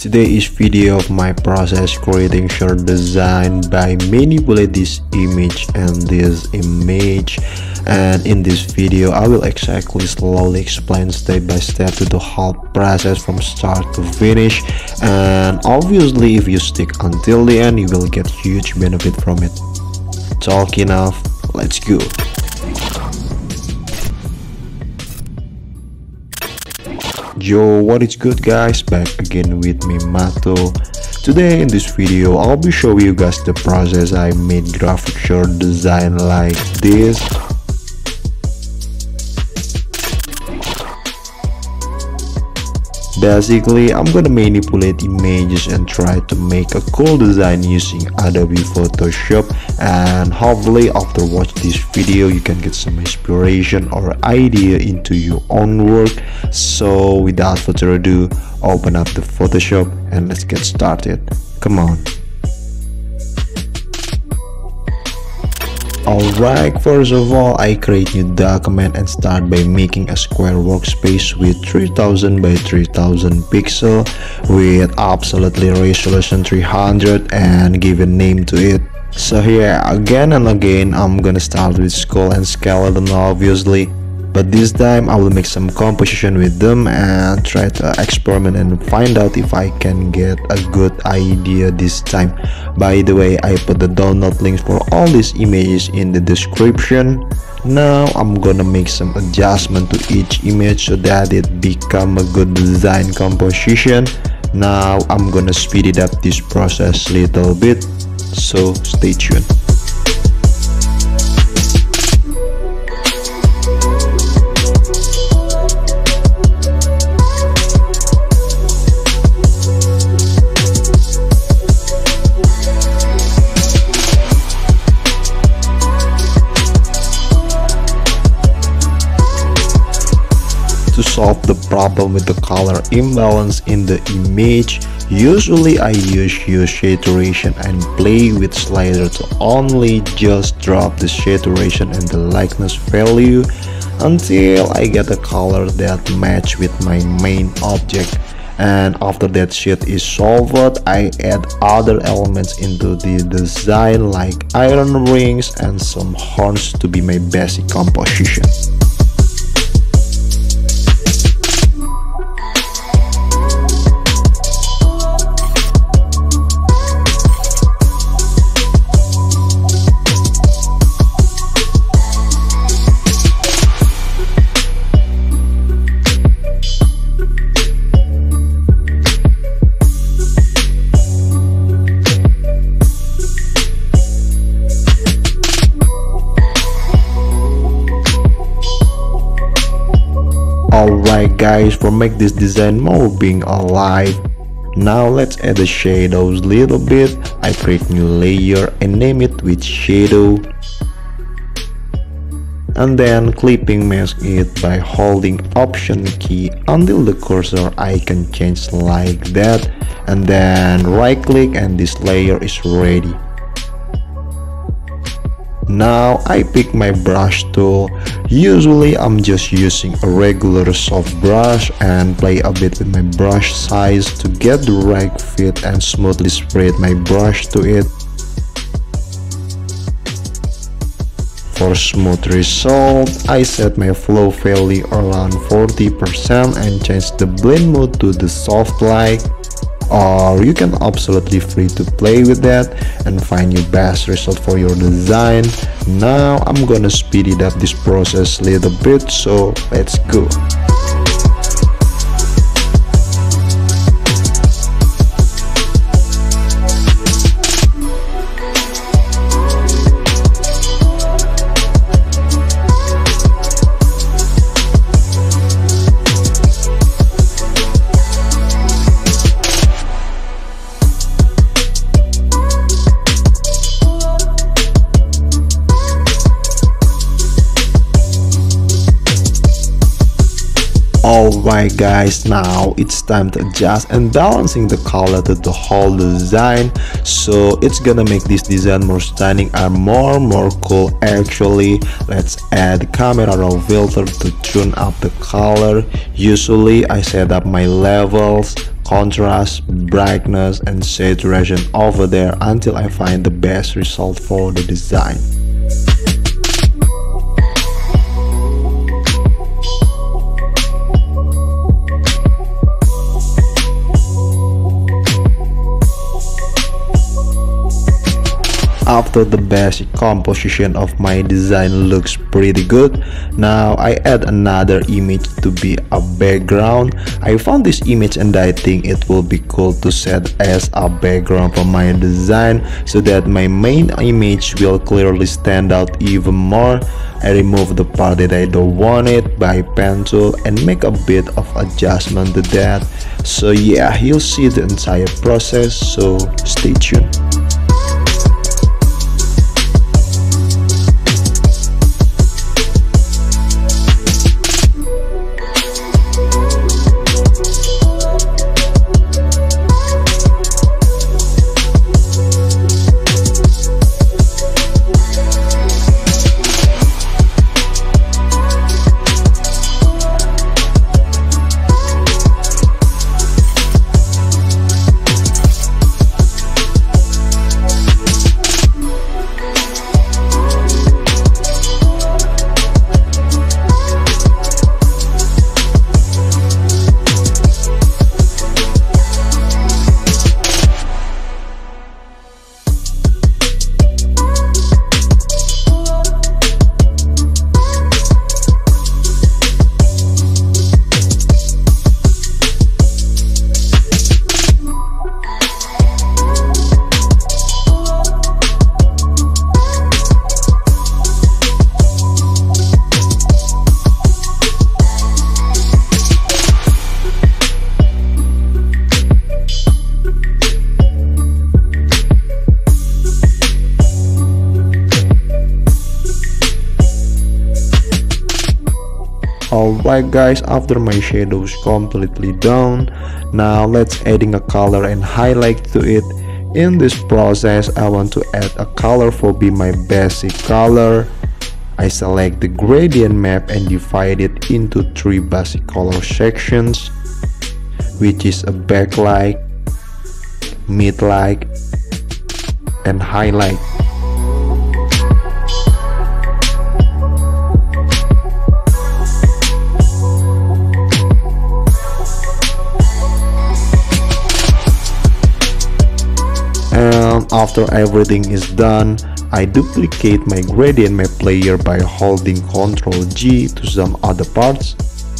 Today is video of my process creating short design by manipulate this image and this image, and in this video I will exactly slowly explain step by step to the whole process from start to finish, and obviously if you stick until the end you will get huge benefit from it. Talk enough, let's go. Yo, what is good guys, back again with me Mato. Today in this video I'll be showing you guys the process I made graphic short design like this. Basically, I'm gonna manipulate images and try to make a cool design using Adobe Photoshop, and hopefully after watch this video you can get some inspiration or idea into your own work. So without further ado, open up the Photoshop and let's get started. Come on. Alright, first of all I create new document and start by making a square workspace with 3000 by 3000 pixel with absolutely resolution 300 and give a name to it. So here again and again I'm gonna start with skull and skeleton obviously, but this time I will make some composition with them and try to experiment and find out if I can get a good idea this time. By the way, I put the download links for all these images in the description. Now I'm gonna make some adjustment to each image so that it become a good design composition. Now I'm gonna speed it up this process little bit, so stay tuned. To solve the problem with the color imbalance in the image, usually I use saturation and play with slider to only just drop the saturation and the lightness value until I get a color that match with my main object. And after that shit is solved, I add other elements into the design like iron rings and some horns to be my basic composition. Alright guys, for make this design more being alive, now let's add the shadows little bit. I create new layer and name it with shadow, and then clipping mask it by holding option key until the cursor icon change like that, and then right click and this layer is ready. Now I pick my brush tool. Usually I'm just using a regular soft brush and play a bit with my brush size to get the right fit and smoothly spread my brush to it. For smooth result, I set my flow value around 40% and change the blend mode to the soft light. Or you can absolutely free to play with that and find your best result for your design. Now I'm gonna speed it up this process a little bit, so let's go. Alright guys, now it's time to adjust and balancing the color to the whole design, so it's gonna make this design more stunning and more cool. Actually, let's add camera raw filter to tune up the color. Usually I set up my levels contrast, brightness, and saturation over there until I find the best result for the design. After the basic composition of my design looks pretty good, now I add another image to be a background. I found this image and I think it will be cool to set as a background for my design so that my main image will clearly stand out even more. I remove the part that I don't want it by pen tool and make a bit of adjustment to that. So yeah, you'll see the entire process, so stay tuned. Alright guys, after my shadows completely done, now let's adding a color and highlight to it. In this process, I want to add a color for be my basic color. I select the gradient map and divide it into 3 basic color sections, which is a backlight, midlight, and highlight. And after everything is done, I duplicate my gradient map layer by holding Ctrl G to some other parts.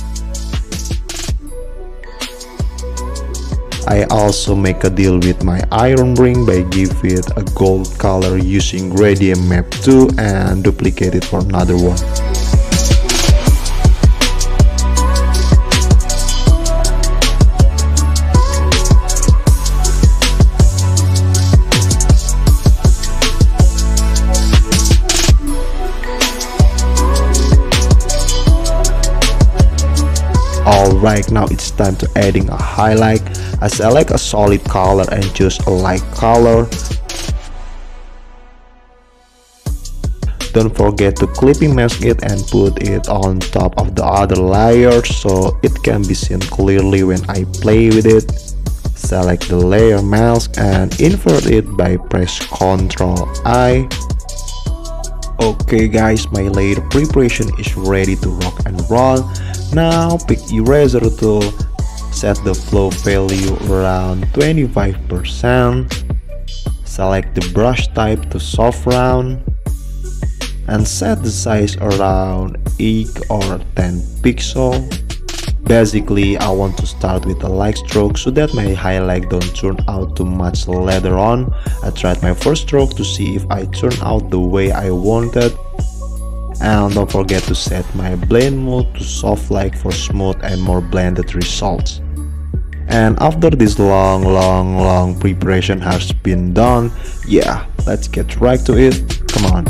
I also make a deal with my iron ring by give it a gold color using gradient map 2 and duplicate it for another one. Alright, now it's time to adding a highlight. I select a solid color and choose a light color. Don't forget to clipping mask it and put it on top of the other layer so it can be seen clearly when I play with it. Select the layer mask and invert it by press Ctrl I. Okay guys, my layer preparation is ready to rock and roll. Now pick eraser tool, set the flow value around 25%, select the brush type to soft round, and set the size around 8 or 10 pixels. Basically, I want to start with a light stroke so that my highlight don't turn out too much later on. I tried my first stroke to see if I turn out the way I wanted. And don't forget to set my blend mode to soft light for smooth and more blended results. And after this long preparation has been done, yeah, let's get right to it. Come on.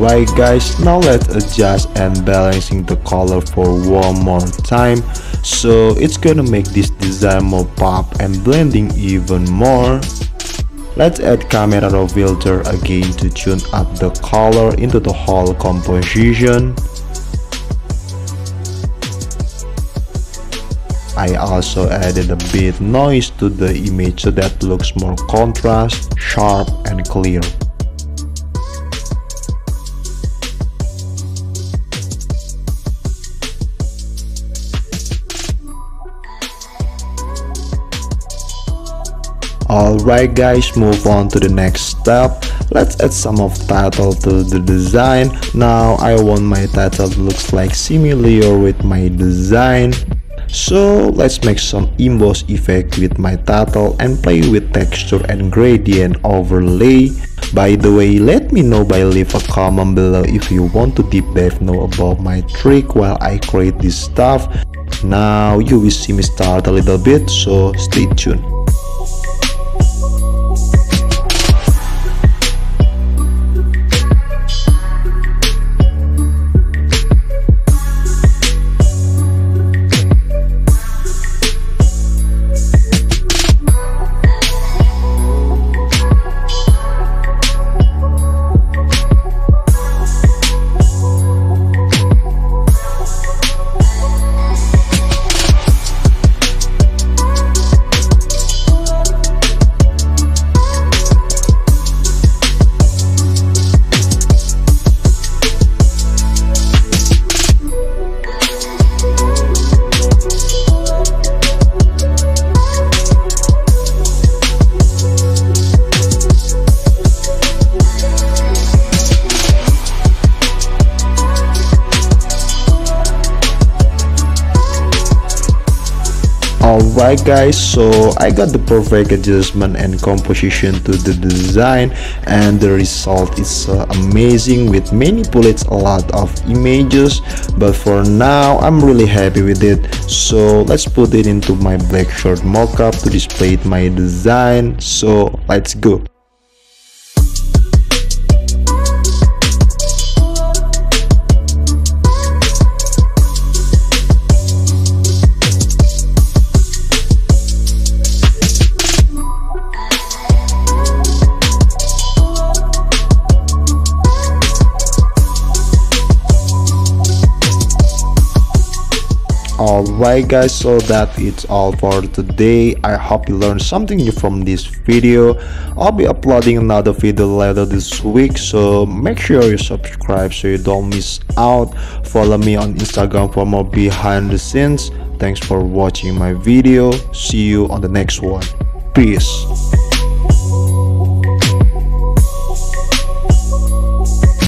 Alright guys, now let's adjust and balancing the color for one more time, so it's gonna make this design more pop and blending even more. Let's add camera raw filter again to tune up the color into the whole composition. I also added a bit noise to the image so that looks more contrast, sharp and clear. Alright guys, move on to the next step. Let's add some of title to the design. Now I want my title to look like similar with my design. So let's make some emboss effect with my title and play with texture and gradient overlay. By the way, let me know by leave a comment below if you want to deep dive know about my trick while I create this stuff. Now you will see me start a little bit, so stay tuned. Alright guys, so I got the perfect adjustment and composition to the design, and the result is amazing with many bullets, a lot of images, but for now I'm really happy with it. So let's put it into my Blackshot mockup to display my design, so let's go. Alright guys, so that it's all for today. I hope you learned something new from this video. I'll be uploading another video later this week, so make sure you subscribe so you don't miss out. Follow me on Instagram for more behind the scenes. Thanks for watching my video. See you on the next one. Peace.